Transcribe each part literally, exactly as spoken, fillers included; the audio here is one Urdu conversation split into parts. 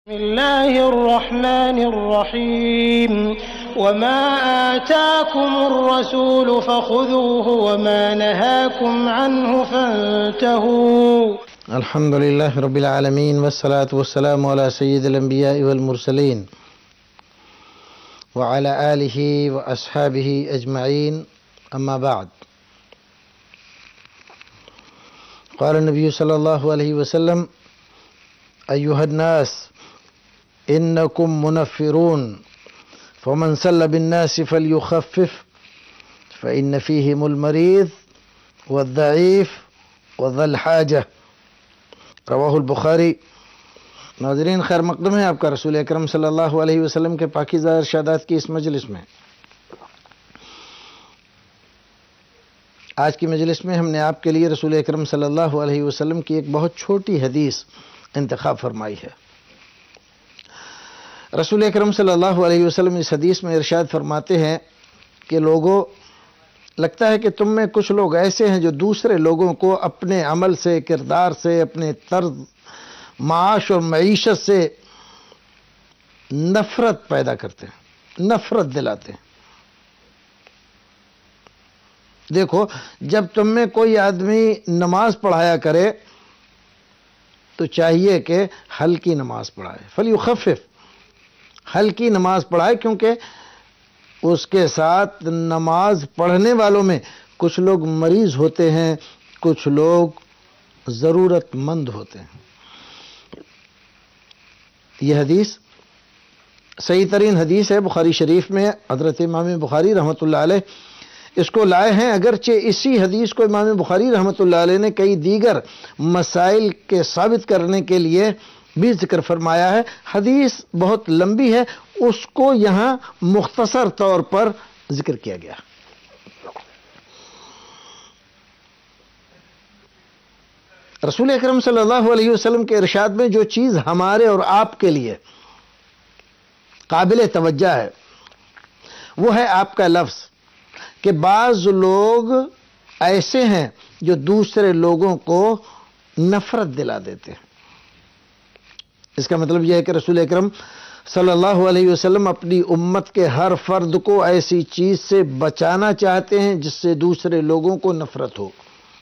بسم الله الرحمن الرحيم وما آتاكم الرسول فخذوه وما نهاكم عنه فانتهوا. الحمد لله رب العالمين والصلاة والسلام على سيد الأنبياء والمرسلين وعلى آله وأصحابه أجمعين. أما بعد، قال النبي صلى الله عليه وسلم: أيها الناس إنكم منفرون فمن سل بالناس فليخفف فإن فيهم المريض والضعيف وذا الحاجة. رواہ البخاری. ناظرین، خیر مقدم ہے آپ کا رسول اکرم صلی اللہ علیہ وسلم کے پاکیزہ ارشادات کی اس مجلس میں. آج کی مجلس میں ہم نے آپ کے لیے رسول اکرم صلی اللہ علیہ وسلم کی ایک بہت چھوٹی حدیث انتخاب فرمائی ہے. رسول اکرم صلی اللہ علیہ وسلم اس حدیث میں ارشاد فرماتے ہیں کہ لوگوں، لگتا ہے کہ تم میں کچھ لوگ ایسے ہیں جو دوسرے لوگوں کو اپنے عمل سے، کردار سے، اپنے طرز معاش اور معیشت سے نفرت پیدا کرتے ہیں، نفرت دلاتے ہیں. دیکھو، جب تم میں کوئی آدمی نماز پڑھایا کرے تو چاہیے کہ ہلکی نماز پڑھائے. فلیخفف، ہلکی نماز پڑھائے، کیونکہ اس کے ساتھ نماز پڑھنے والوں میں کچھ لوگ مریض ہوتے ہیں، کچھ لوگ ضرورت مند ہوتے ہیں. یہ حدیث صحیح ترین حدیث ہے، بخاری شریف میں. حضرت امام بخاری رحمۃ اللہ علیہ اس کو لائے ہیں، اگرچہ اسی حدیث کو امام بخاری رحمۃ اللہ علیہ نے کئی دیگر مسائل کے ثابت کرنے کے لیے بھی ذکر فرمایا ہے. حدیث بہت لمبی ہے، اس کو یہاں مختصر طور پر ذکر کیا گیا. رسول اکرم صلی اللہ علیہ وسلم کے ارشاد میں جو چیز ہمارے اور آپ کے لیے قابل توجہ ہے وہ ہے آپ کا لفظ کہ بعض لوگ ایسے ہیں جو دوسرے لوگوں کو نفرت دلا دیتے ہیں. اس کا مطلب یہ ہے کہ رسول اکرم صلی اللہ علیہ وسلم اپنی امت کے ہر فرد کو ایسی چیز سے بچانا چاہتے ہیں جس سے دوسرے لوگوں کو نفرت ہو.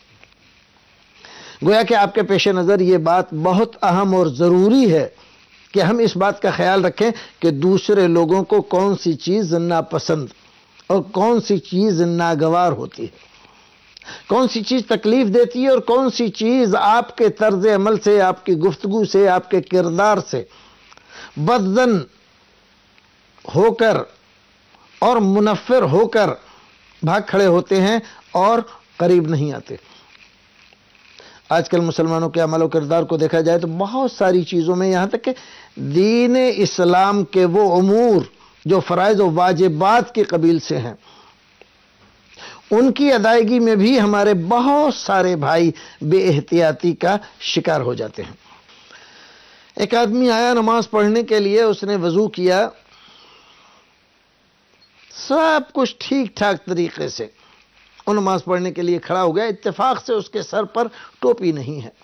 گویا کہ آپ کے پیش نظر یہ بات بہت اہم اور ضروری ہے کہ ہم اس بات کا خیال رکھیں کہ دوسرے لوگوں کو کون سی چیز ناپسند اور کون سی چیز ناگوار ہوتی ہے، کون سی چیز تکلیف دیتی ہے اور کون سی چیز آپ کے طرز عمل سے، آپ کی گفتگو سے، آپ کے کردار سے بدظن ہو کر اور منفر ہو کر بھاگ کھڑے ہوتے ہیں اور قریب نہیں آتے. آج کل مسلمانوں کے عمل و کردار کو دیکھا جائے تو بہت ساری چیزوں میں، یہاں تک کہ دین اسلام کے وہ امور جو فرائض و واجبات کے قبیل سے ہیں، ان کی ادائیگی میں بھی ہمارے بہت سارے بھائی بے احتیاطی کا شکار ہو جاتے ہیں. ایک آدمی آیا نماز پڑھنے کے لیے، اس نے وضو کیا، سب کچھ ٹھیک ٹھاک طریقے سے وہ نماز پڑھنے کے لیے کھڑا ہو گیا. اتفاق سے اس کے سر پر ٹوپی نہیں ہے.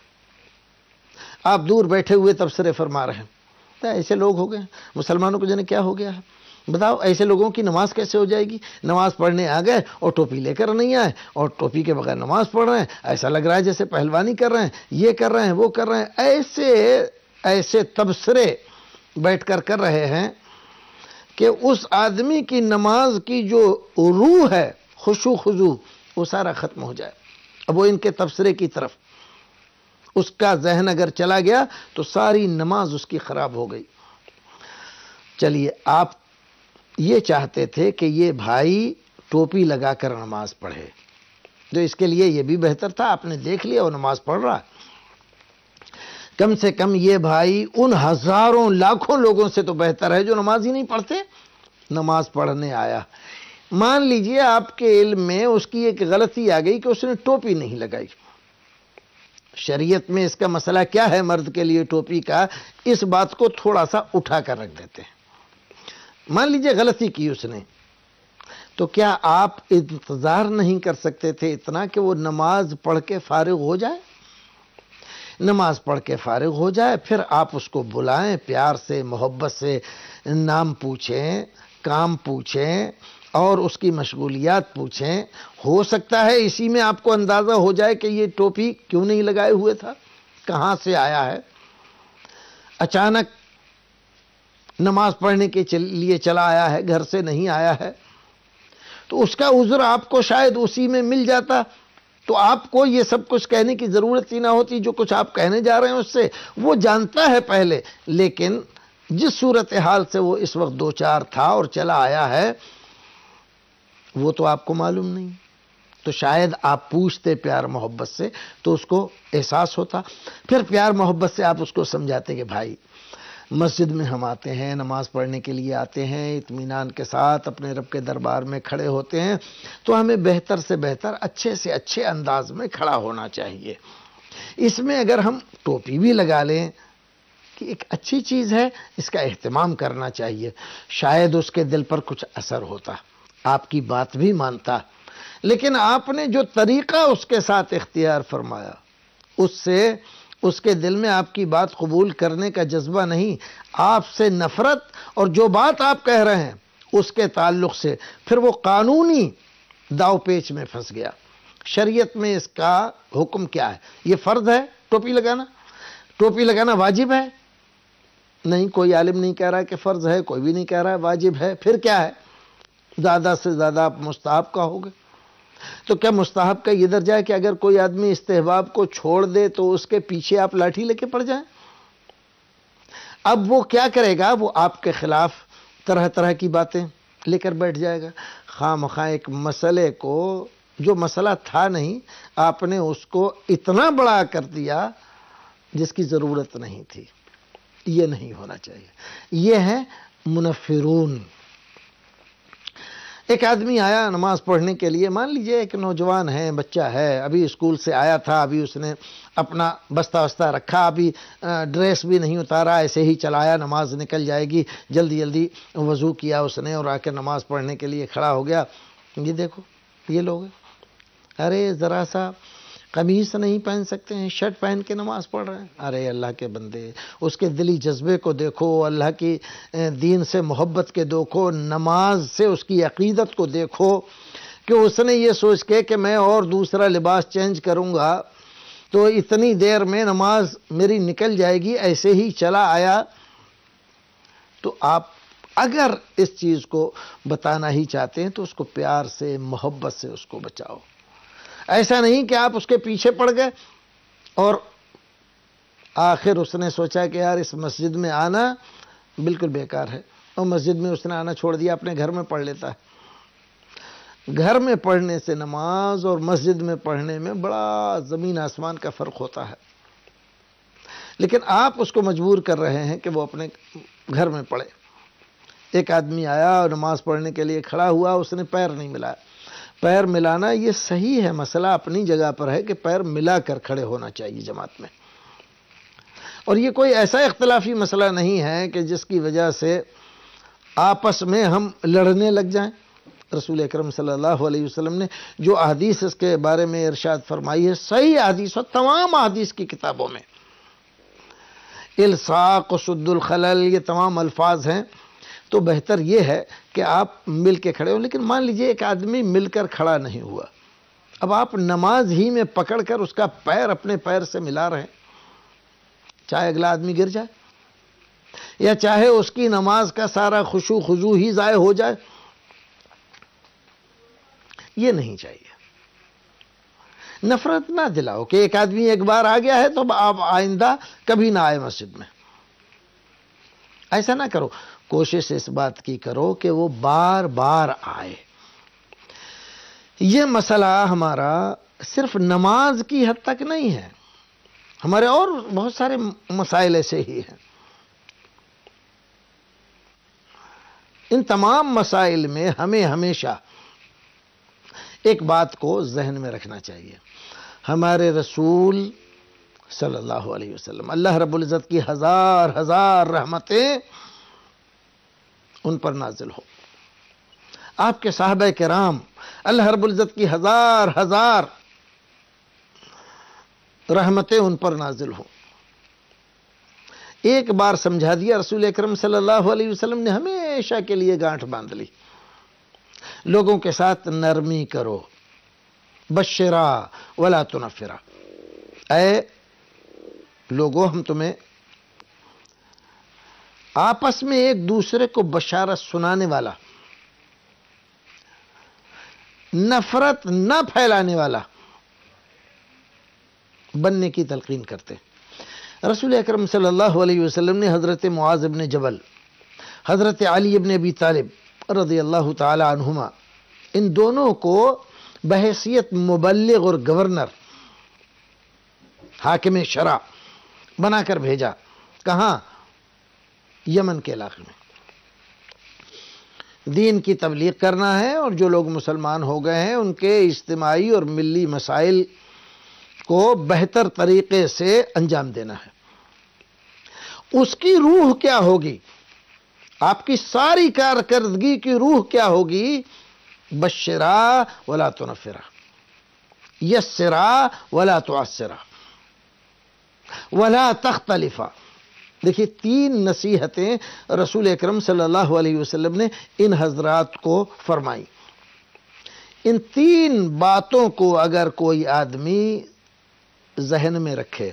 آپ دور بیٹھے ہوئے تبصرے فرما رہے ہیں، ایسے لوگ ہو گئے مسلمانوں کو، جانے کیا ہو گیا ہے، بتاؤ ایسے لوگوں کی نماز کیسے ہو جائے گی؟ نماز پڑھنے آ گئے اور ٹوپی لے کر نہیں آئے اور ٹوپی کے بغیر نماز پڑھ رہے ہیں، ایسا لگ رہا ہے جیسے پہلوانی کر رہے ہیں، یہ کر رہے ہیں، وہ کر رہے ہیں. ایسے ایسے تبصرے بیٹھ کر کر رہے ہیں کہ اس آدمی کی نماز کی جو روح ہے، خشوع خضوع، وہ سارا ختم ہو جائے. اب وہ ان کے تبصرے کی طرف اس کا ذہن اگر چلا گیا تو ساری نماز اس کی خراب ہو گئی. چلیے، آپ یہ چاہتے تھے کہ یہ بھائی ٹوپی لگا کر نماز پڑھے، جو اس کے لیے یہ بھی بہتر تھا. آپ نے دیکھ لیا وہ نماز پڑھ رہا. کم سے کم یہ بھائی ان ہزاروں لاکھوں لوگوں سے تو بہتر ہے جو نماز ہی نہیں پڑھتے. نماز پڑھنے آیا، مان لیجئے آپ کے علم میں اس کی ایک غلطی آ گئی کہ اس نے ٹوپی نہیں لگائی. شریعت میں اس کا مسئلہ کیا ہے مرد کے لیے ٹوپی کا، اس بات کو تھوڑا سا اٹھا کر رکھ دیتے ہیں. مان لیجئے غلطی کی اس نے، تو کیا آپ انتظار نہیں کر سکتے تھے اتنا کہ وہ نماز پڑھ کے فارغ ہو جائے؟ نماز پڑھ کے فارغ ہو جائے، پھر آپ اس کو بلائیں، پیار سے محبت سے نام پوچھیں، کام پوچھیں اور اس کی مشغولیات پوچھیں۔ ہو سکتا ہے اسی میں آپ کو اندازہ ہو جائے کہ یہ ٹوپی کیوں نہیں لگائے ہوئے تھا، کہاں سے آیا ہے، اچانک نماز پڑھنے کے لیے چلا آیا ہے، گھر سے نہیں آیا ہے، تو اس کا عذر آپ کو شاید اسی میں مل جاتا، تو آپ کو یہ سب کچھ کہنے کی ضرورت ہی نہ ہوتی۔ جو کچھ آپ کہنے جا رہے ہیں اس سے وہ جانتا ہے پہلے، لیکن جس صورتحال سے وہ اس وقت دو چار تھا اور چلا آیا ہے وہ تو آپ کو معلوم نہیں، تو شاید آپ پوچھتے پیار محبت سے تو اس کو احساس ہوتا، پھر پیار محبت سے آپ اس کو سمجھاتے کہ بھائی مسجد میں ہم آتے ہیں، نماز پڑھنے کے لیے آتے ہیں، اطمینان کے ساتھ اپنے رب کے دربار میں کھڑے ہوتے ہیں، تو ہمیں بہتر سے بہتر اچھے سے اچھے انداز میں کھڑا ہونا چاہیے۔ اس میں اگر ہم ٹوپی بھی لگا لیں کہ ایک اچھی چیز ہے، اس کا اہتمام کرنا چاہیے، شاید اس کے دل پر کچھ اثر ہوتا، آپ کی بات بھی مانتا، لیکن آپ نے جو طریقہ اس کے ساتھ اختیار فرمایا اس سے اس کے دل میں آپ کی بات قبول کرنے کا جذبہ نہیں، آپ سے نفرت، اور جو بات آپ کہہ رہے ہیں اس کے تعلق سے پھر وہ قانونی داؤ پیچ میں پھنس گیا۔ شریعت میں اس کا حکم کیا ہے؟ یہ فرض ہے ٹوپی لگانا؟ ٹوپی لگانا واجب ہے؟ نہیں، کوئی عالم نہیں کہہ رہا کہ فرض ہے، کوئی بھی نہیں کہہ رہا ہے واجب ہے، پھر کیا ہے؟ زیادہ سے زیادہ آپ مستحب کا ہوگے۔ تو کیا مستحب کا یہ درجہ ہے کہ اگر کوئی آدمی استحباب کو چھوڑ دے تو اس کے پیچھے آپ لاٹھی لے کے پڑ جائیں؟ اب وہ کیا کرے گا؟ وہ آپ کے خلاف طرح طرح کی باتیں لے کر بیٹھ جائے گا، خواہ مخواہ ایک مسئلے کو جو مسئلہ تھا نہیں، آپ نے اس کو اتنا بڑا کر دیا جس کی ضرورت نہیں تھی۔ یہ نہیں ہونا چاہیے، یہ ہے منفرون۔ ایک آدمی آیا نماز پڑھنے کے لیے، مان لیجئے ایک نوجوان ہے، بچہ ہے، ابھی اسکول سے آیا تھا، ابھی اس نے اپنا بستہ وستہ رکھا، ابھی ڈریس بھی نہیں اتارا، ایسے ہی چلایا، نماز نکل جائے گی، جلدی جلدی وضو کیا اس نے اور آ کے نماز پڑھنے کے لیے کھڑا ہو گیا۔ یہ دیکھو یہ لوگ، ارے ذرا سا قمیص نہیں پہن سکتے ہیں، شرٹ پہن کے نماز پڑھ رہے ہیں۔ ارے اللہ کے بندے، اس کے دلی جذبے کو دیکھو، اللہ کی دین سے محبت کے دیکھو، نماز سے اس کی عقیدت کو دیکھو کہ اس نے یہ سوچ کے کہ میں اور دوسرا لباس چینج کروں گا تو اتنی دیر میں نماز میری نکل جائے گی، ایسے ہی چلا آیا۔ تو آپ اگر اس چیز کو بتانا ہی چاہتے ہیں تو اس کو پیار سے محبت سے اس کو بچاؤ، ایسا نہیں کہ آپ اس کے پیچھے پڑ گئے اور آخر اس نے سوچا کہ یار اس مسجد میں آنا بالکل بیکار ہے، اور مسجد میں اس نے آنا چھوڑ دیا، اپنے گھر میں پڑھ لیتا ہے۔ گھر میں پڑھنے سے نماز اور مسجد میں پڑھنے میں بڑا زمین آسمان کا فرق ہوتا ہے، لیکن آپ اس کو مجبور کر رہے ہیں کہ وہ اپنے گھر میں پڑھے۔ ایک آدمی آیا اور نماز پڑھنے کے لیے کھڑا ہوا، اس نے پیر نہیں ملایا۔ پیر ملانا یہ صحیح ہے، مسئلہ اپنی جگہ پر ہے کہ پیر ملا کر کھڑے ہونا چاہیے جماعت میں، اور یہ کوئی ایسا اختلافی مسئلہ نہیں ہے کہ جس کی وجہ سے آپس میں ہم لڑنے لگ جائیں۔ رسول اکرم صلی اللہ علیہ وسلم نے جو احادیث اس کے بارے میں ارشاد فرمائی ہے، صحیح احادیث، تمام احادیث کی کتابوں میں الصاق و سد الخلل یہ تمام الفاظ ہیں، تو بہتر یہ ہے کہ آپ مل کے کھڑے ہو۔ لیکن مان لیجئے ایک آدمی مل کر کھڑا نہیں ہوا، اب آپ نماز ہی میں پکڑ کر اس کا پیر اپنے پیر سے ملا رہے ہیں، چاہے اگلا آدمی گر جائے یا چاہے اس کی نماز کا سارا خشوع خضوع ہی ضائع ہو جائے، یہ نہیں چاہیے۔ نفرت نہ دلاؤ کہ ایک آدمی ایک بار آ گیا ہے تو آپ آئندہ کبھی نہ آئے مسجد میں، ایسا نہ کرو۔ کوشش اس بات کی کرو کہ وہ بار بار آئے۔ یہ مسئلہ ہمارا صرف نماز کی حد تک نہیں ہے، ہمارے اور بہت سارے مسائل ایسے ہی ہیں۔ ان تمام مسائل میں ہمیں ہمیشہ ایک بات کو ذہن میں رکھنا چاہیے، ہمارے رسول صلی اللہ علیہ وسلم، اللہ رب العزت کی ہزار ہزار رحمتیں ان پر نازل ہو، آپ کے صحابہ کرام، اللہ رب العزت کی ہزار ہزار رحمتیں ان پر نازل ہوں۔ ایک بار سمجھا دیا رسول اکرم صلی اللہ علیہ وسلم نے ہمیشہ کے لیے گانٹھ باندھ لی۔ لوگوں کے ساتھ نرمی کرو، بشرا ولا تنفرا، اے لوگوں ہم تمہیں آپس میں ایک دوسرے کو بشارت سنانے والا، نفرت نہ پھیلانے والا بننے کی تلقین کرتے۔ رسول اکرم صلی اللہ علیہ وسلم نے حضرت معاذ بن جبل، حضرت علی بن ابی طالب رضی اللہ تعالی عنہما، ان دونوں کو بحیثیت مبلغ اور گورنر، حاکم شرع بنا کر بھیجا۔ کہاں؟ یمن کے علاقے میں دین کی تبلیغ کرنا ہے، اور جو لوگ مسلمان ہو گئے ہیں ان کے اجتماعی اور ملی مسائل کو بہتر طریقے سے انجام دینا ہے۔ اس کی روح کیا ہوگی؟ آپ کی ساری کارکردگی کی روح کیا ہوگی؟ بشرا ولا تنفرا، یسرا ولا تعسرا، ولا تختلفا۔ دیکھیے تین نصیحتیں رسول اکرم صلی اللہ علیہ وسلم نے ان حضرات کو فرمائی۔ ان تین باتوں کو اگر کوئی آدمی ذہن میں رکھے،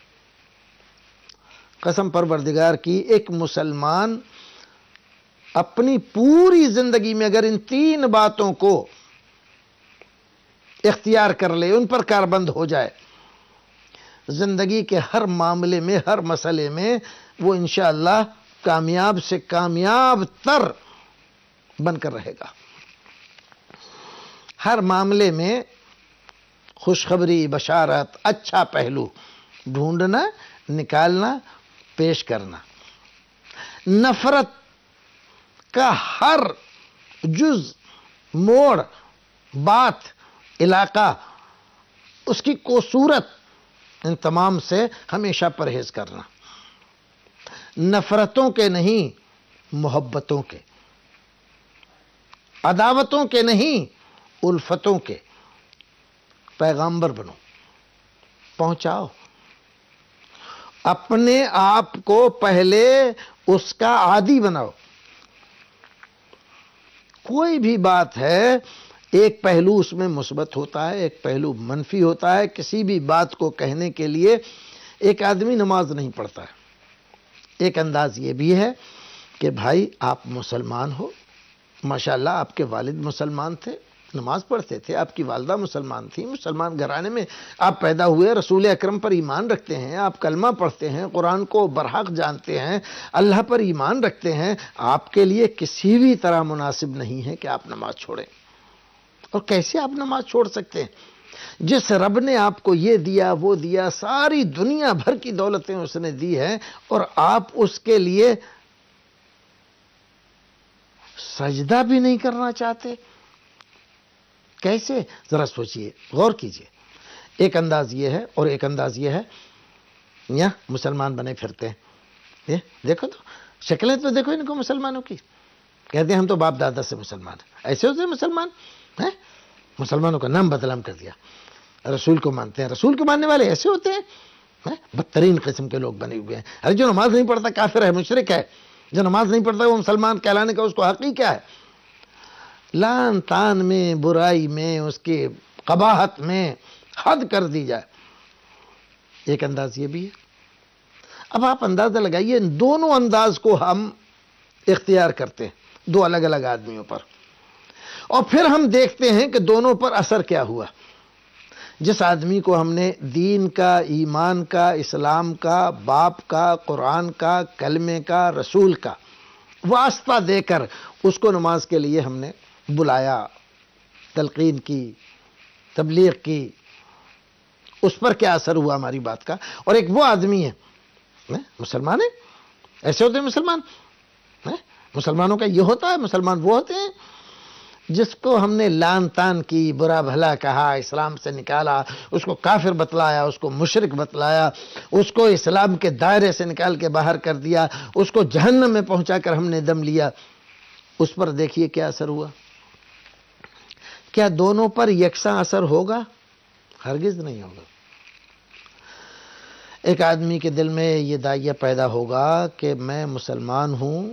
قسم پروردگار کی، ایک مسلمان اپنی پوری زندگی میں اگر ان تین باتوں کو اختیار کر لے، ان پر کاربند ہو جائے، زندگی کے ہر معاملے میں، ہر مسئلے میں وہ انشاءاللہ کامیاب سے کامیاب تر بن کر رہے گا۔ ہر معاملے میں خوشخبری، بشارت، اچھا پہلو ڈھونڈنا، نکالنا، پیش کرنا۔ نفرت کا ہر جز، موڑ، بات، علاقہ، اس کی کو صورت، ان تمام سے ہمیشہ پرہیز کرنا۔ نفرتوں کے نہیں، محبتوں کے، عداوتوں کے نہیں، الفتوں کے پیغامبر بنو، پہنچاؤ۔ اپنے آپ کو پہلے اس کا عادی بناؤ۔ کوئی بھی بات ہے، ایک پہلو اس میں مثبت ہوتا ہے، ایک پہلو منفی ہوتا ہے۔ کسی بھی بات کو کہنے کے لیے ایک آدمی نماز نہیں پڑھتا ہے۔ ایک انداز یہ بھی ہے کہ بھائی آپ مسلمان ہو، ماشاءاللہ آپ کے والد مسلمان تھے، نماز پڑھتے تھے، آپ کی والدہ مسلمان تھی، مسلمان گھرانے میں آپ پیدا ہوئے، رسول اکرم پر ایمان رکھتے ہیں، آپ کلمہ پڑھتے ہیں، قرآن کو برحق جانتے ہیں، اللہ پر ایمان رکھتے ہیں۔ آپ کے لیے کسی بھی طرح مناسب نہیں ہے کہ آپ نماز چھوڑیں۔ اور کیسے آپ نماز چھوڑ سکتے ہیں؟ جس رب نے آپ کو یہ دیا، وہ دیا، ساری دنیا بھر کی دولتیں اس نے دی ہیں، اور آپ اس کے لیے سجدہ بھی نہیں کرنا چاہتے؟ کیسے؟ ذرا سوچئے، غور کیجئے۔ ایک انداز یہ ہے، اور ایک انداز یہ ہے یہاں مسلمان بنے پھرتے ہیں۔ یہ دیکھو تو شکلیں تو دیکھو ان کو مسلمانوں کی، کہتے ہیں ہم تو باپ دادا سے مسلمان ہیں۔ ایسے ہوتے ہیں مسلمان ہیں؟ مسلمانوں کا نام بدنام کر دیا، رسول کو مانتے ہیں، رسول کو ماننے والے ایسے ہوتے ہیں؟ بدترین قسم کے لوگ بنے ہوئے ہیں۔ ارے جو نماز نہیں پڑھتا کافر ہے، مشرک ہے، جو نماز نہیں پڑھتا وہ مسلمان کہلانے کا اس کو حق ہی کیا ہے؟ لان تان میں، برائی میں، اس کی قباحت میں حد کر دی جائے۔ ایک انداز یہ بھی ہے۔ اب آپ اندازہ لگائیے، ان دونوں انداز کو ہم اختیار کرتے ہیں دو الگ الگ آدمیوں پر، اور پھر ہم دیکھتے ہیں کہ دونوں پر اثر کیا ہوا۔ جس آدمی کو ہم نے دین کا، ایمان کا، اسلام کا، باپ کا، قرآن کا، کلمے کا، رسول کا واسطہ دے کر اس کو نماز کے لیے ہم نے بلایا، تلقین کی، تبلیغ کی، اس پر کیا اثر ہوا ہماری بات کا؟ اور ایک وہ آدمی ہے، مسلمان ہے، ایسے ہوتے ہیں مسلمان، مسلمانوں کا یہ ہوتا ہے، مسلمان وہ ہوتے ہیں جس کو ہم نے لان تان کی، برا بھلا کہا، اسلام سے نکالا، اس کو کافر بتلایا، اس کو مشرک بتلایا، اس کو اسلام کے دائرے سے نکال کے باہر کر دیا، اس کو جہنم میں پہنچا کر ہم نے دم لیا۔ اس پر دیکھیے کیا اثر ہوا۔ کیا دونوں پر یکساں اثر ہوگا؟ ہرگز نہیں ہوگا۔ ایک آدمی کے دل میں یہ داعیہ پیدا ہوگا کہ میں مسلمان ہوں،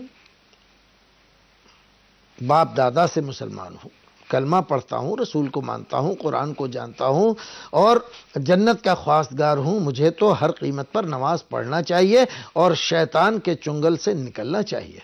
باپ دادا سے مسلمان ہوں، کلمہ پڑھتا ہوں، رسول کو مانتا ہوں، قرآن کو جانتا ہوں اور جنت کا خواستگار ہوں، مجھے تو ہر قیمت پر نماز پڑھنا چاہیے اور شیطان کے چنگل سے نکلنا چاہیے۔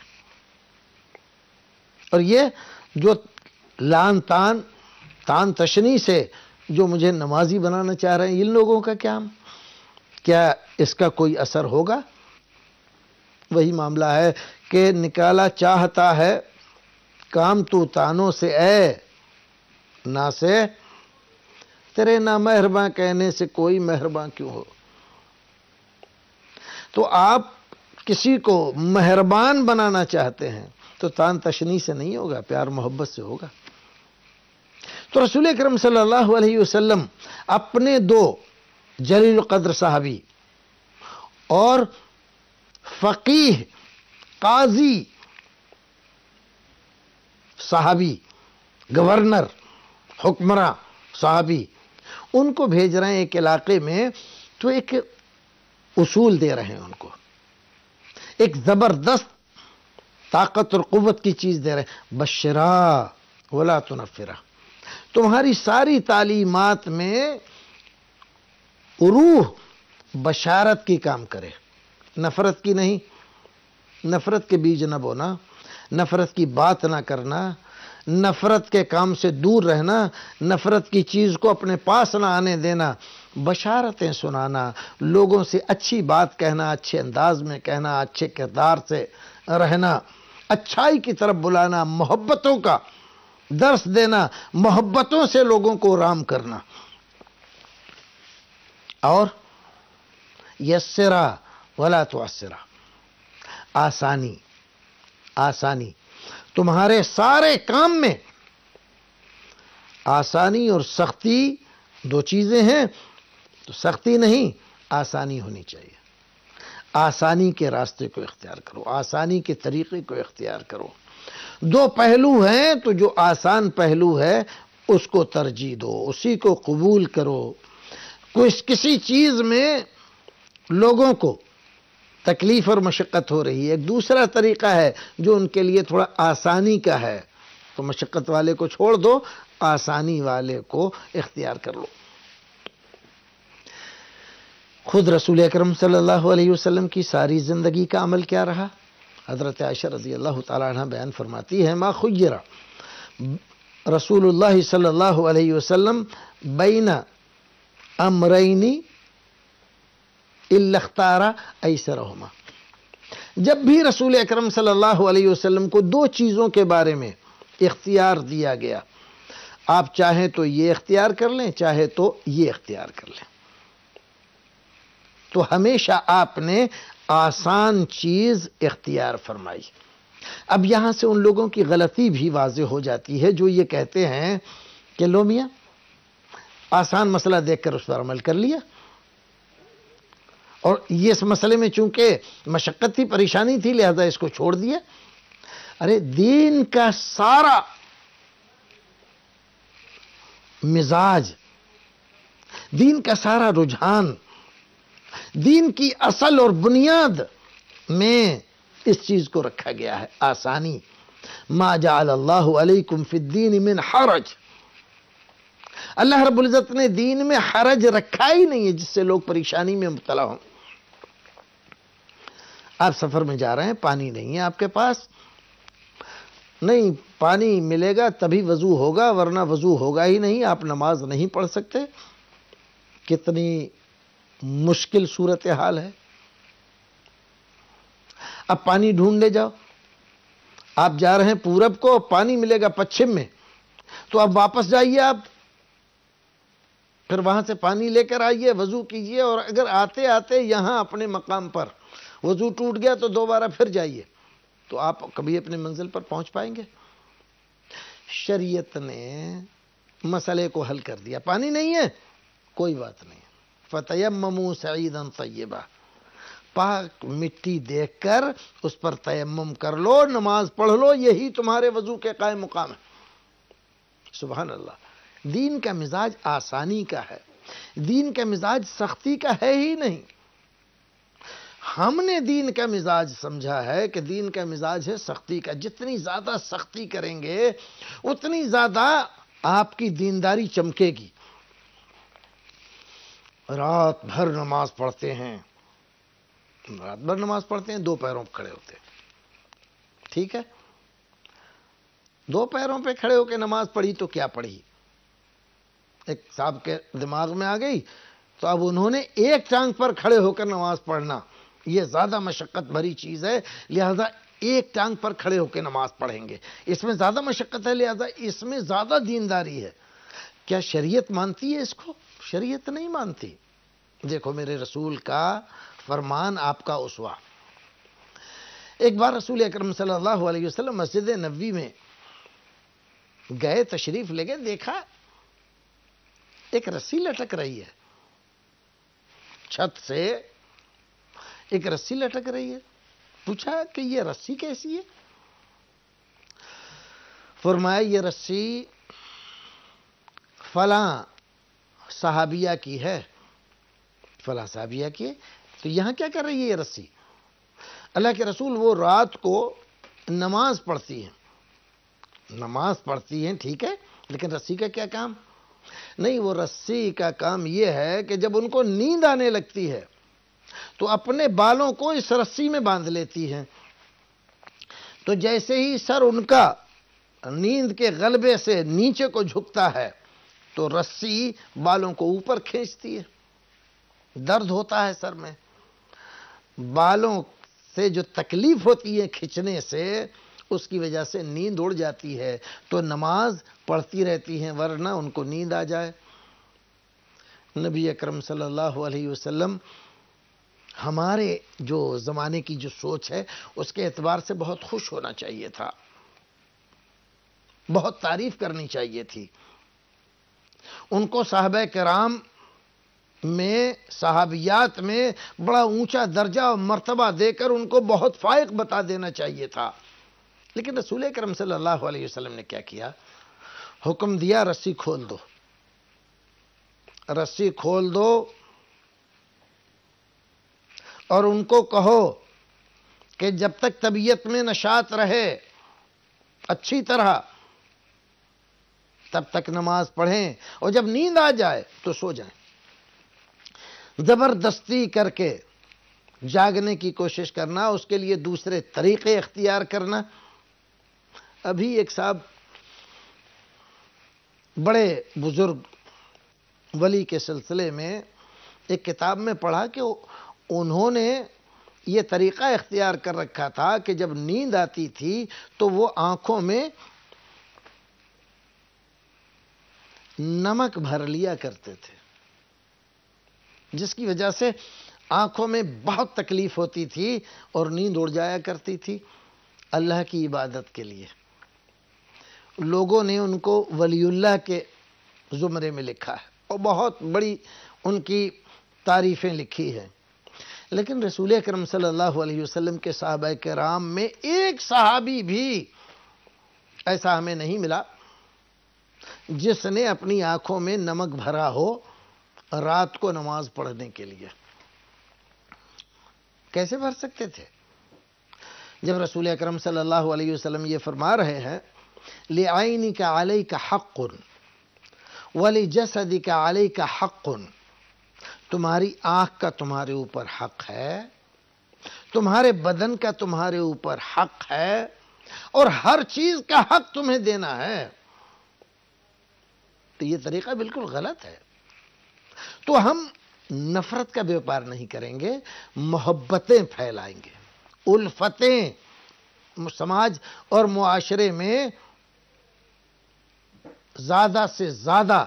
اور یہ جو لان تان تان تشنی سے جو مجھے نمازی بنانا چاہ رہے ہیں، ان لوگوں کا کیا کیا اس کا کوئی اثر ہوگا؟ وہی معاملہ ہے کہ نکالا چاہتا ہے کام تو تانوں سے اے نہ سے تیرے نہ مہرباں کہنے سے کوئی مہرباں کیوں ہو۔ تو آپ کسی کو مہربان بنانا چاہتے ہیں تو تان تشنی سے نہیں ہوگا، پیار محبت سے ہوگا۔ تو رسول اکرم صلی اللہ علیہ وسلم اپنے دو جلیل القدر صحابی اور فقیہ قاضی صحابی، گورنر حکمراں صحابی، ان کو بھیج رہے ہیں ایک علاقے میں، تو ایک اصول دے رہے ہیں ان کو، ایک زبردست طاقت اور قوت کی چیز دے رہے ہیں، بشرا ولا تنفرا۔ تمہاری ساری تعلیمات میں روح بشارت کی کام کرے، نفرت کی نہیں، نفرت کے بیج نہ بونا، نفرت کی بات نہ کرنا، نفرت کے کام سے دور رہنا، نفرت کی چیز کو اپنے پاس نہ آنے دینا، بشارتیں سنانا، لوگوں سے اچھی بات کہنا، اچھے انداز میں کہنا، اچھے کردار سے رہنا، اچھائی کی طرف بلانا، محبتوں کا درس دینا، محبتوں سے لوگوں کو رام کرنا، اور یسرا ولا تعسرا، آسانی آسانی تمہارے سارے کام میں آسانی اور سختی دو چیزیں ہیں، تو سختی نہیں، آسانی ہونی چاہیے۔ آسانی کے راستے کو اختیار کرو، آسانی کے طریقے کو اختیار کرو۔ دو پہلو ہیں تو جو آسان پہلو ہے اس کو ترجیح دو، اسی کو قبول کرو۔ کچھ کسی چیز میں لوگوں کو تکلیف اور مشقت ہو رہی ہے، ایک دوسرا طریقہ ہے جو ان کے لیے تھوڑا آسانی کا ہے، تو مشقت والے کو چھوڑ دو، آسانی والے کو اختیار کر لو۔ خود رسول اکرم صلی اللہ علیہ وسلم کی ساری زندگی کا عمل کیا رہا؟ حضرت عائشہ رضی اللہ تعالیٰ عنہ بیان فرماتی ہے، ما خیر رسول اللہ صلی اللہ علیہ وسلم بین امرین الا اختار ایسرہما۔ جب بھی رسول اکرم صلی اللہ علیہ وسلم کو دو چیزوں کے بارے میں اختیار دیا گیا، آپ چاہیں تو یہ اختیار کر لیں، چاہے تو یہ اختیار کر لیں، تو ہمیشہ آپ نے آسان چیز اختیار فرمائی۔ اب یہاں سے ان لوگوں کی غلطی بھی واضح ہو جاتی ہے جو یہ کہتے ہیں کہ لو میاں آسان مسئلہ دیکھ کر اس پر عمل کر لیا، اور یہ اس مسئلے میں چونکہ مشقت تھی، پریشانی تھی، لہذا اس کو چھوڑ دیا۔ ارے دین کا سارا مزاج، دین کا سارا رجحان، دین کی اصل اور بنیاد میں اس چیز کو رکھا گیا ہے، آسانی۔ ما جعل اللہ علیکم فی الدین من حرج، اللہ رب العزت نے دین میں حرج رکھا ہی نہیں ہے جس سے لوگ پریشانی میں مبتلا ہوں۔ آپ سفر میں جا رہے ہیں، پانی نہیں ہے آپ کے پاس، نہیں پانی ملے گا تبھی وضو ہوگا، ورنہ وضو ہوگا ہی نہیں، آپ نماز نہیں پڑھ سکتے۔ کتنی مشکل صورتحال ہے۔ اب پانی ڈھونڈ لے جاؤ، آپ جا رہے ہیں پورب کو، پانی ملے گا پچھم میں، تو اب واپس جائیے، آپ پھر وہاں سے پانی لے کر آئیے، وضو کیجئے، اور اگر آتے آتے یہاں اپنے مقام پر وضو ٹوٹ گیا تو دوبارہ پھر جائیے، تو آپ کبھی اپنے منزل پر پہنچ پائیں گے؟ شریعت نے مسئلے کو حل کر دیا، پانی نہیں ہے کوئی بات نہیں، فَتَيَمَّمُوا سَعِيدًا طَيِّبًا، پاک مٹی دیکھ کر اس پر تیمم کر لو، نماز پڑھ لو، یہی تمہارے وضو کے قائم مقام ہے۔ سبحان اللہ۔ دین کا مزاج آسانی کا ہے، دین کا مزاج سختی کا ہے ہی نہیں۔ ہم نے دین کا مزاج سمجھا ہے کہ دین کا مزاج ہے سختی کا. جتنی زیادہ سختی کریں گے اتنی زیادہ آپ کی دینداری چمکے گی. رات بھر نماز پڑھتے ہیں رات بھر نماز پڑھتے ہیں دو پیروں پہ کھڑے ہوتے ہیں. ٹھیک ہے, دو پیروں پہ کھڑے ہو کے نماز پڑھی تو کیا پڑھی؟ ایک صاحب کے دماغ میں آ گئی تو اب انہوں نے ایک ٹانگ پر کھڑے ہو کر نماز پڑھنا یہ زیادہ مشقت بھری چیز ہے, لہذا ایک ٹانگ پر کھڑے ہو کے نماز پڑھیں گے. اس میں زیادہ مشقت ہے, لہذا اس میں زیادہ دینداری ہے. کیا شریعت مانتی ہے اس کو؟ شریعت نہیں مانتی. دیکھو میرے رسول کا فرمان آپ کا اسوہ. ایک بار رسول اکرم صلی اللہ علیہ وسلم مسجد نبوی میں گئے, تشریف لے گئے, دیکھا ایک رسی لٹک رہی ہے چھت سے, ایک رسی لٹک رہی ہے. پوچھا کہ یہ رسی کیسی ہے؟ فرمایا یہ رسی فلاں صحابیہ کی ہے. فلاں صحابیہ کی ہے تو یہاں کیا کر رہی ہے یہ رسی؟ اللہ کے رسول وہ رات کو نماز پڑھتی ہیں نماز پڑھتی ہیں ٹھیک ہے, لیکن رسی کا کیا کام؟ نہیں, وہ رسی کا کام یہ ہے کہ جب ان کو نیند آنے لگتی ہے تو اپنے بالوں کو اس رسی میں باندھ لیتی ہیں. تو جیسے ہی سر ان کا نیند کے غلبے سے نیچے کو جھکتا ہے تو رسی بالوں کو اوپر کھینچتی ہے. درد ہوتا ہے سر میں, بالوں سے جو تکلیف ہوتی ہے کھینچنے سے, اس کی وجہ سے نیند اڑ جاتی ہے تو نماز پڑھتی رہتی ہیں ورنہ ان کو نیند آ جائے. نبی اکرم صلی اللہ علیہ وسلم ہمارے جو زمانے کی جو سوچ ہے اس کے اعتبار سے بہت خوش ہونا چاہیے تھا, بہت تعریف کرنی چاہیے تھی. ان کو صحابہ کرام میں صحابیات میں بڑا اونچا درجہ اور مرتبہ دے کر ان کو بہت فائق بتا دینا چاہیے تھا. لیکن رسول اکرم صلی اللہ علیہ وسلم نے کیا کیا؟ حکم دیا رسی کھول دو, رسی کھول دو اور ان کو کہو کہ جب تک طبیعت میں نشاط رہے اچھی طرح تب تک نماز پڑھیں, اور جب نیند آ جائے تو سو جائیں. زبردستی کر کے جاگنے کی کوشش کرنا, اس کے لیے دوسرے طریقے اختیار کرنا. ابھی ایک صاحب بڑے بزرگ ولی کے سلسلے میں ایک کتاب میں پڑھا کہ انہوں نے یہ طریقہ اختیار کر رکھا تھا کہ جب نیند آتی تھی تو وہ آنکھوں میں نمک بھر لیا کرتے تھے, جس کی وجہ سے آنکھوں میں بہت تکلیف ہوتی تھی اور نیند اڑ جایا کرتی تھی. اللہ کی عبادت کے لیے لوگوں نے ان کو ولی اللہ کے زمرے میں لکھا ہے اور بہت بڑی ان کی تعریفیں لکھی ہیں. لیکن رسول اکرم صلی اللہ علیہ وسلم کے صحابہ کرام میں ایک صحابی بھی ایسا ہمیں نہیں ملا جس نے اپنی آنکھوں میں نمک بھرا ہو رات کو نماز پڑھنے کے لیے. کیسے بھر سکتے تھے؟ جب رسول اکرم صلی اللہ علیہ وسلم یہ فرما رہے ہیں لِعَيْنِكَ عَلَيْكَ حَقٌ وَلِجَسَدِكَ عَلَيْكَ حَقٌ, تمہاری آنکھ کا تمہارے اوپر حق ہے, تمہارے بدن کا تمہارے اوپر حق ہے, اور ہر چیز کا حق تمہیں دینا ہے. تو یہ طریقہ بالکل غلط ہے. تو ہم نفرت کا بیوپار نہیں کریں گے, محبتیں پھیلائیں گے, الفتیں سماج اور معاشرے میں زیادہ سے زیادہ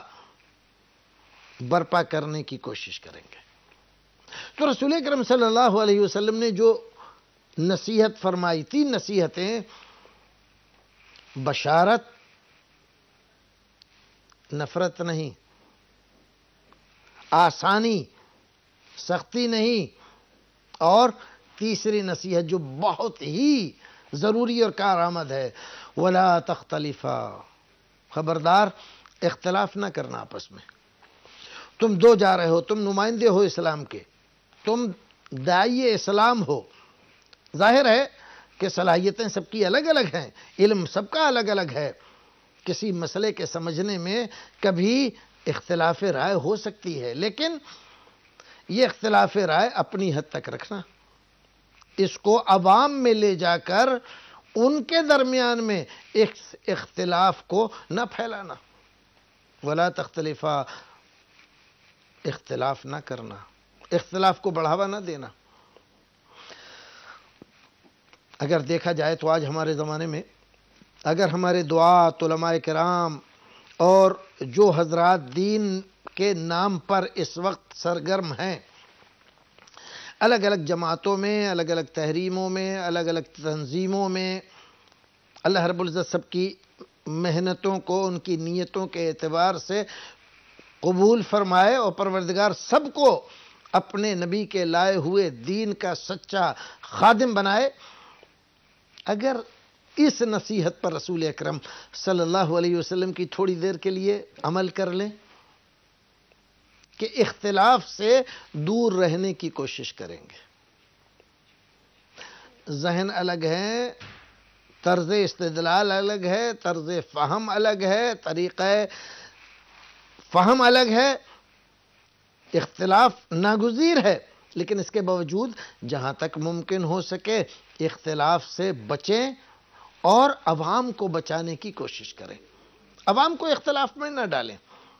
برپا کرنے کی کوشش کریں گے. تو رسول اکرم صلی اللہ علیہ وسلم نے جو نصیحت فرمائی, تین نصیحتیں, بشارت, نفرت نہیں, آسانی سختی نہیں, اور تیسری نصیحت جو بہت ہی ضروری اور کارآمد ہے, وَلَا تَخْتَلِفَا, خبردار اختلاف نہ کرنا آپس میں. تم دو جا رہے ہو, تم نمائندے ہو اسلام کے, تم داعی اسلام ہو، ظاہر ہے کہ صلاحیتیں سب کی الگ الگ ہیں، علم سب کا الگ الگ ہے، کسی مسئلے کے سمجھنے میں کبھی اختلاف رائے ہو سکتی ہے، لیکن یہ اختلاف رائے اپنی حد تک رکھنا، اس کو عوام میں لے جا کر ان کے درمیان میں اختلاف کو نہ پھیلانا، ولا تختلفا، اختلاف نہ کرنا، اختلاف کو بڑھاوا نہ دینا۔ اگر دیکھا جائے تو آج ہمارے زمانے میں اگر ہمارے دعات، علماء کرام اور جو حضرات دین کے نام پر اس وقت سرگرم ہیں، الگ الگ جماعتوں میں، الگ الگ تحریموں میں، الگ الگ تنظیموں میں، اللہ رب العزت سب کی محنتوں کو ان کی نیتوں کے اعتبار سے قبول فرمائے اور پروردگار سب کو اپنے نبی کے لائے ہوئے دین کا سچا خادم بنائے۔ اگر اس نصیحت پر رسول اکرم صلی اللہ علیہ وسلم کی تھوڑی دیر کے لیے عمل کر لیں کہ اختلاف سے دور رہنے کی کوشش کریں گے، ذہن الگ ہے، طرز استدلال الگ ہے، طرز فہم الگ ہے، طریقہ فہم الگ ہے، اختلاف ناگزیر ہے، لیکن اس کے باوجود جہاں تک ممکن ہو سکے اختلاف سے بچیں اور عوام کو بچانے کی کوشش کریں، عوام کو اختلاف میں نہ ڈالیں۔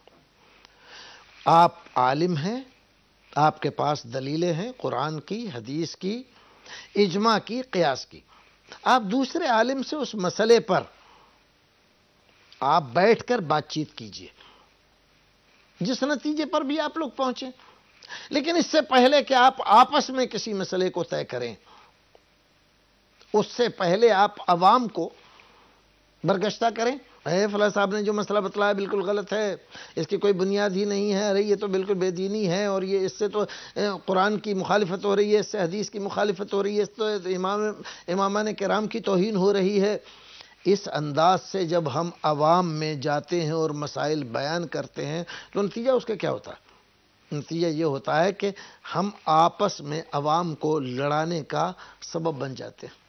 آپ عالم ہیں، آپ کے پاس دلیلیں ہیں قرآن کی، حدیث کی، اجماع کی، قیاس کی، آپ دوسرے عالم سے اس مسئلے پر آپ بیٹھ کر بات چیت کیجئے، جس نتیجے پر بھی آپ لوگ پہنچیں، لیکن اس سے پہلے کہ آپ آپس میں کسی مسئلے کو طے کریں، اس سے پہلے آپ عوام کو برگشتہ کریں، اے فلاں صاحب نے جو مسئلہ بتلایا بالکل غلط ہے، اس کی کوئی بنیاد ہی نہیں ہے، ارے یہ تو بالکل بے دینی ہے، اور یہ اس سے تو قرآن کی مخالفت ہو رہی ہے، اس سے حدیث کی مخالفت ہو رہی ہے، اس تو امام امامان کرام کی توہین ہو رہی ہے۔ اس انداز سے جب ہم عوام میں جاتے ہیں اور مسائل بیان کرتے ہیں تو نتیجہ اس کا کیا ہوتا ہے؟ نتیجہ یہ ہوتا ہے کہ ہم آپس میں عوام کو لڑانے کا سبب بن جاتے ہیں۔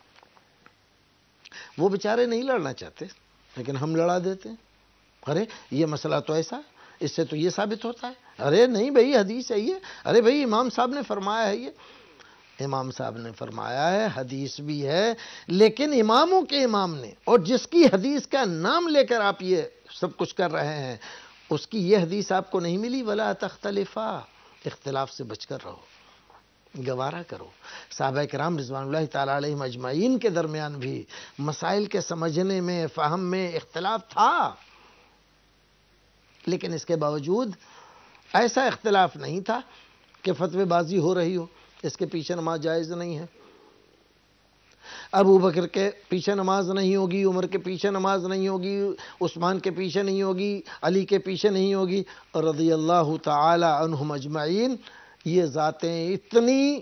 وہ بیچارے نہیں لڑنا چاہتے لیکن ہم لڑا دیتے ہیں، ارے یہ مسئلہ تو ایسا، اس سے تو یہ ثابت ہوتا ہے، ارے نہیں بھئی حدیث ہے یہ، ارے بھئی امام صاحب نے فرمایا ہے، یہ امام صاحب نے فرمایا ہے، حدیث بھی ہے، لیکن اماموں کے امام نے، اور جس کی حدیث کا نام لے کر آپ یہ سب کچھ کر رہے ہیں، اس کی یہ حدیث آپ کو نہیں ملی، وَلَا تَخْتَلِفَا، اختلاف سے بچ کر رہو، گوارا کرو۔ صحابہ کرام رضوان اللہ تعالیٰ علیہم اجمعین کے درمیان بھی مسائل کے سمجھنے میں، فہم میں اختلاف تھا، لیکن اس کے باوجود ایسا اختلاف نہیں تھا کہ فتوی بازی ہو رہی ہو، اس کے پیچھے نماز جائز نہیں ہے، ابو بکر کے پیچھے نماز نہیں ہوگی، عمر کے پیچھے نماز نہیں ہوگی، عثمان کے پیچھے نہیں ہوگی، علی کے پیچھے نہیں ہوگی، رضی اللہ تعالی عنہم اجمعین۔ یہ ذاتیں اتنی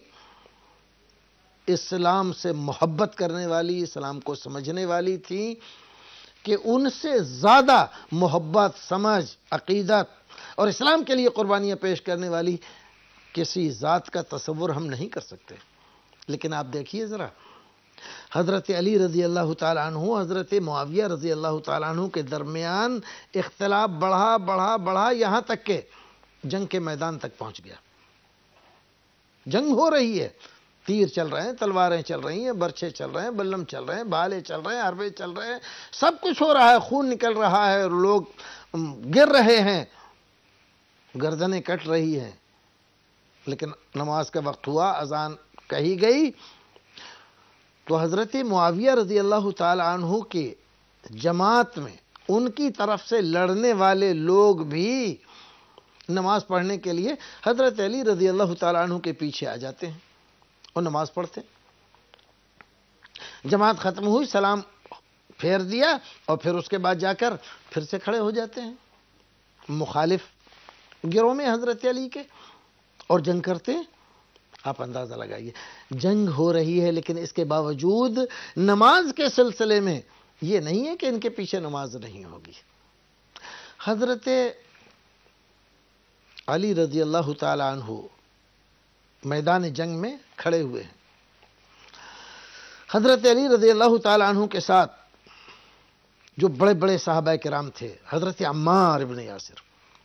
اسلام سے محبت کرنے والی، اسلام کو سمجھنے والی تھیں کہ ان سے زیادہ محبت، سمجھ، عقیدت اور اسلام کے لیے قربانیاں پیش کرنے والی کسی ذات کا تصور ہم نہیں کر سکتے۔ لیکن آپ دیکھیے ذرا، حضرت علی رضی اللہ تعالیٰ عنہ، حضرت معاویہ رضی اللہ تعالیٰ عنہ کے درمیان اختلاف بڑھا بڑھا بڑھا یہاں تک کہ جنگ کے میدان تک پہنچ گیا۔ جنگ ہو رہی ہے، تیر چل رہے ہیں، تلواریں چل رہی ہیں، برچھے چل رہے ہیں، بلم چل رہے ہیں، بھالے چل رہے ہیں، حربے چل رہے ہیں، سب کچھ ہو رہا ہے، خون نکل رہا ہے، اور لوگ گر رہے ہیں، گردنیں کٹ رہی ہیں، لیکن نماز کا وقت ہوا، اذان کہی گئی تو حضرت معاویہ رضی اللہ تعالی عنہ کی جماعت میں ان کی طرف سے لڑنے والے لوگ بھی نماز پڑھنے کے لیے حضرت علی رضی اللہ تعالی عنہ کے پیچھے آ جاتے ہیں اور نماز پڑھتے ہیں۔ جماعت ختم ہوئی، سلام پھیر دیا، اور پھر اس کے بعد جا کر پھر سے کھڑے ہو جاتے ہیں مخالف گروہ میں حضرت علی کے، اور جنگ کرتے ہیں۔ آپ اندازہ لگائیے، جنگ ہو رہی ہے، لیکن اس کے باوجود نماز کے سلسلے میں یہ نہیں ہے کہ ان کے پیچھے نماز نہیں ہوگی۔ حضرت علی رضی اللہ تعالی عنہ میدان جنگ میں کھڑے ہوئے ہیں۔ حضرت علی رضی اللہ تعالیٰ عنہ کے ساتھ جو بڑے بڑے صحابہ کرام تھے، حضرت عمار ابن یاسر،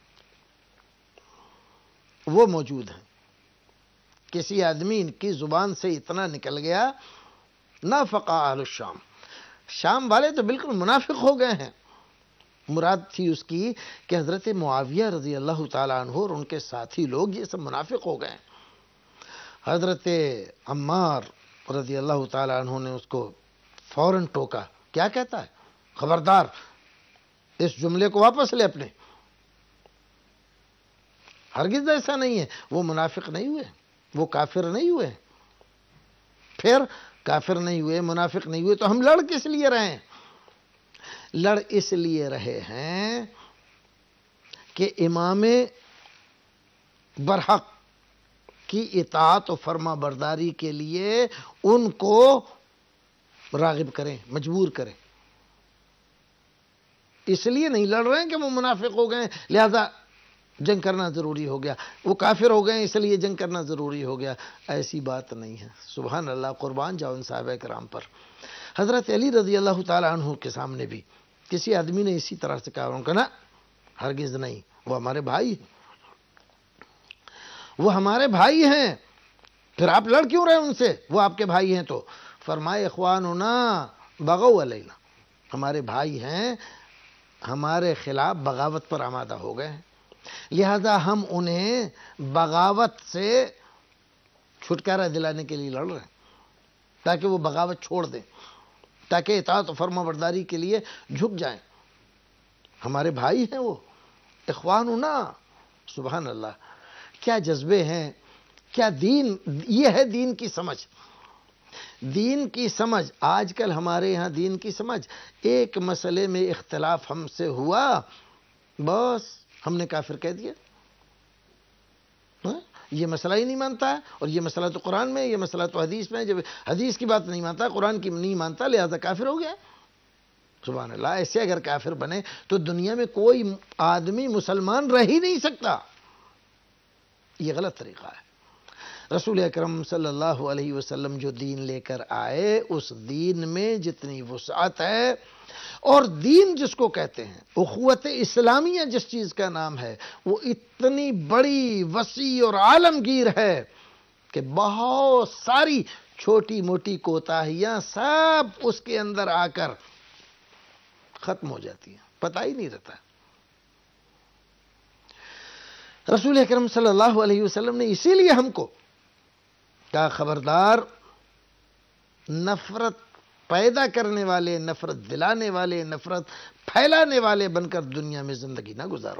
وہ موجود ہیں۔ کسی آدمی ان کی زبان سے اتنا نکل گیا، نافق اہل الشام، شام والے تو بالکل منافق ہو گئے ہیں۔ مراد تھی اس کی کہ حضرت معاویہ رضی اللہ تعالیٰ عنہ اور ان کے ساتھی لوگ یہ سب منافق ہو گئے ہیں۔ حضرت عمار رضی اللہ تعالیٰ عنہ نے اس کو فوراً ٹوکا، کیا کہتا ہے؟ خبردار، اس جملے کو واپس لے اپنے، ہرگز ایسا نہیں ہے، وہ منافق نہیں ہوئے، وہ کافر نہیں ہوئے۔ پھر کافر نہیں ہوئے، منافق نہیں ہوئے تو ہم لڑ کس لیے رہے ہیں؟ لڑ اس لیے رہے ہیں کہ امام برحق کی اطاعت و فرما برداری کے لیے ان کو راغب کریں، مجبور کریں۔ اس لیے نہیں لڑ رہے ہیں کہ وہ منافق ہو گئے لہذا جنگ کرنا ضروری ہو گیا، وہ کافر ہو گئے اس لیے جنگ کرنا ضروری ہو گیا، ایسی بات نہیں ہے۔ سبحان اللہ، قربان جاؤ ان صحابہ کرام پر۔ حضرت علی رضی اللہ تعالیٰ عنہ کے سامنے بھی کسی آدمی نے اسی طرح سے کہا، انہوں نے کہا نا، ہرگز نہیں، وہ ہمارے بھائی ہیں، وہ ہمارے بھائی ہیں، پھر آپ لڑ کیوں رہے ان سے؟ وہ آپ کے بھائی ہیں تو فرمائے اخواننا بغوا علینا، ہمارے بھائی ہیں، ہمارے خلاف بغاوت پر آمادہ ہو گئے ہیں، لہذا ہم انہیں بغاوت سے چھٹکارا دلانے کے لیے لڑ رہے ہیں تاکہ وہ بغاوت چھوڑ دیں، تاکہ اطاعت و فرما برداری کے لیے جھک جائیں۔ ہمارے بھائی ہیں وہ، اخواننا۔ سبحان اللہ، کیا جذبے ہیں، کیا دین، یہ ہے دین کی سمجھ۔ دین کی سمجھ، آج کل ہمارے یہاں دین کی سمجھ، ایک مسئلے میں اختلاف ہم سے ہوا بس ہم نے کافر کہہ دیا، یہ مسئلہ ہی نہیں مانتا ہے، اور یہ مسئلہ تو قرآن میں، یہ مسئلہ تو حدیث میں، جب حدیث کی بات نہیں مانتا، قرآن کی نہیں مانتا، لہذا کافر ہو گیا۔ سبحان اللہ، ایسے اگر کافر بنے تو دنیا میں کوئی آدمی مسلمان رہ ہی نہیں سکتا، یہ غلط طریقہ ہے۔ رسول اکرم صلی اللہ علیہ وسلم جو دین لے کر آئے، اس دین میں جتنی وسعت ہے، اور دین جس کو کہتے ہیں، اخوت اسلامیہ جس چیز کا نام ہے، وہ اتنی بڑی، وسیع اور عالمگیر ہے کہ بہت ساری چھوٹی موٹی کوتاہیاں سب اس کے اندر آ کر ختم ہو جاتی ہیں، پتہ ہی نہیں رہتا۔ رسول اکرم صلی اللہ علیہ وسلم نے اسی لیے ہم کو کہا، خبردار، نفرت پیدا کرنے والے، نفرت دلانے والے، نفرت پھیلانے والے بن کر دنیا میں زندگی نہ گزارو،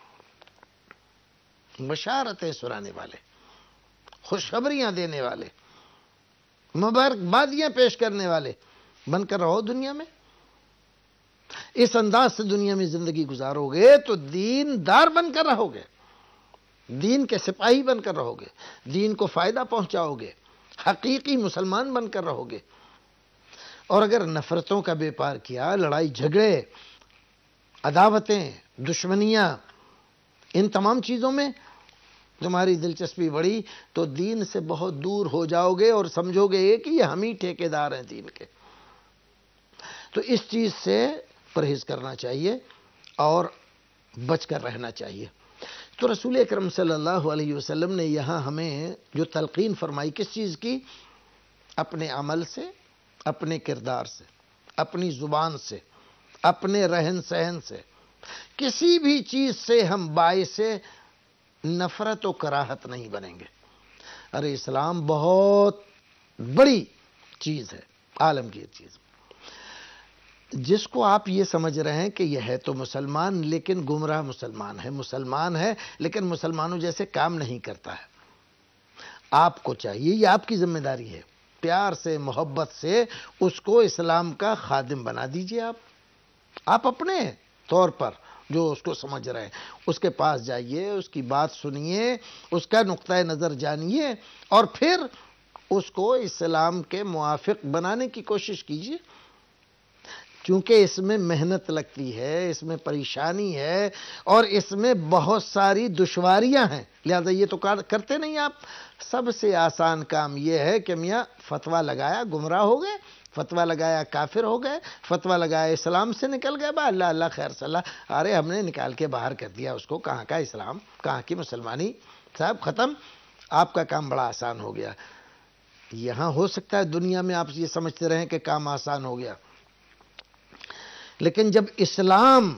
بشارتیں سنانے والے، خوشخبریاں دینے والے، مبارکبادیاں پیش کرنے والے بن کر رہو دنیا میں۔ اس انداز سے دنیا میں زندگی گزارو گے تو دین دار بن کر رہو گے، دین کے سپاہی بن کر رہو گے، دین کو فائدہ پہنچاؤ گے، حقیقی مسلمان بن کر رہو گے۔ اور اگر نفرتوں کا بیپار کیا، لڑائی جھگڑے، عداوتیں، دشمنیاں، ان تمام چیزوں میں تمہاری دلچسپی بڑھی تو دین سے بہت دور ہو جاؤ گے اور سمجھو گے کہ یہ ہم ہی ٹھیکیدار ہیں دین کے۔ تو اس چیز سے پرہیز کرنا چاہیے اور بچ کر رہنا چاہیے۔ تو رسول اکرم صلی اللہ علیہ وسلم نے یہاں ہمیں جو تلقین فرمائی، کس چیز کی؟ اپنے عمل سے، اپنے کردار سے، اپنی زبان سے، اپنے رہن سہن سے، کسی بھی چیز سے ہم باعث نفرت و کراہت نہیں بنیں گے۔ ارے اسلام بہت بڑی چیز ہے، عالمگیر چیز، جس کو آپ یہ سمجھ رہے ہیں کہ یہ ہے تو مسلمان لیکن گمراہ مسلمان ہے، مسلمان ہے لیکن مسلمانوں جیسے کام نہیں کرتا ہے۔ آپ کو چاہیے، یہ آپ کی ذمہ داری ہے، پیار سے، محبت سے اس کو اسلام کا خادم بنا دیجئے۔ آپ آپ اپنے طور پر جو اس کو سمجھ رہے ہیں اس کے پاس جائیے، اس کی بات سنیے، اس کا نقطہ نظر جانیے، اور پھر اس کو اسلام کے موافق بنانے کی کوشش کیجئے۔ چونکہ اس میں محنت لگتی ہے، اس میں پریشانی ہے اور اس میں بہت ساری دشواریاں ہیں، لہذا یہ تو کرتے نہیں آپ۔ سب سے آسان کام یہ ہے کہ میاں فتویٰ لگایا گمراہ ہو گئے، فتویٰ لگایا کافر ہو گئے، فتویٰ لگایا اسلام سے نکل گئے، با اللہ اللہ خیر صلاح، ارے ہم نے نکال کے باہر کر دیا اس کو، کہاں کا اسلام، کہاں کی مسلمانی، صاحب ختم، آپ کا کام بڑا آسان ہو گیا۔ یہاں ہو سکتا ہے دنیا میں آپ یہ سمجھتے رہیں کہ کام آسان ہو گیا، لیکن جب اسلام،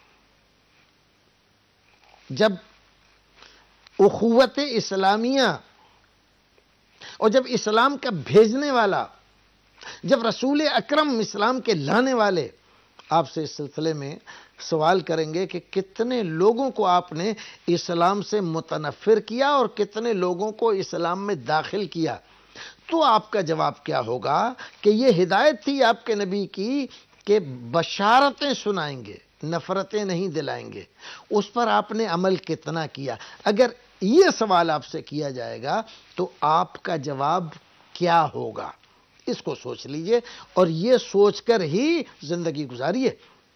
جب اخوت اسلامیہ اور جب اسلام کا بھیجنے والا، جب رسول اکرم اسلام کے لانے والے آپ سے اس سلسلے میں سوال کریں گے کہ کتنے لوگوں کو آپ نے اسلام سے متنفر کیا اور کتنے لوگوں کو اسلام میں داخل کیا، تو آپ کا جواب کیا ہوگا کہ یہ ہدایت تھی آپ کے نبی کی کہ بشارتیں سنائیں گے، نفرتیں نہیں دلائیں گے، اس پر آپ نے عمل کتنا کیا؟ اگر یہ سوال آپ سے کیا جائے گا تو آپ کا جواب کیا ہوگا؟ اس کو سوچ لیجئے اور یہ سوچ کر ہی زندگی گزاریے۔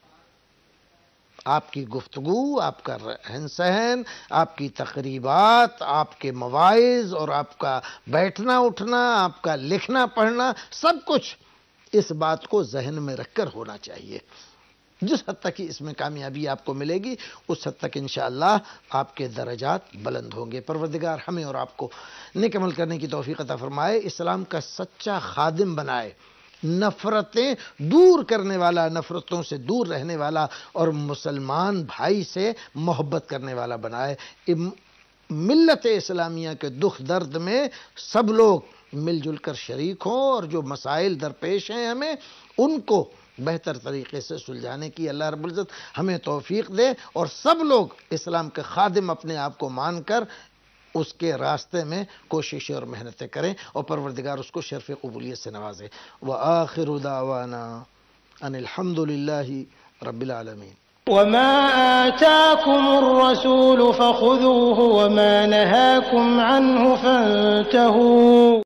آپ کی گفتگو، آپ کا رہن سہن، آپ کی تقریبات، آپ کے مواعظ اور آپ کا بیٹھنا اٹھنا، آپ کا لکھنا پڑھنا، سب کچھ اس بات کو ذہن میں رکھ کر ہونا چاہیے۔ جس حد تک اس میں کامیابی آپ کو ملے گی اس حد تک انشاءاللہ آپ کے درجات بلند ہوں گے۔ پروردگار ہمیں اور آپ کو نیک عمل کرنے کی توفیق عطا فرمائے، اسلام کا سچا خادم بنائے، نفرتیں دور کرنے والا، نفرتوں سے دور رہنے والا اور مسلمان بھائی سے محبت کرنے والا بنائے۔ ملت اسلامیہ کے دکھ درد میں سب لوگ مل جل کر شریک ہوں اور جو مسائل درپیش ہیں ہمیں ان کو بہتر طریقے سے سلجھانے کی اللہ رب العزت ہمیں توفیق دے، اور سب لوگ اسلام کے خادم اپنے آپ کو مان کر اس کے راستے میں کوششیں اور محنتیں کریں اور پروردگار اس کو شرف قبولیت سے نوازے۔ وآخر دعوانا ان الحمد للہ رب العالمین۔ وما آتاكم الرسول فخذوه وما نهاكم عنه فانتهوا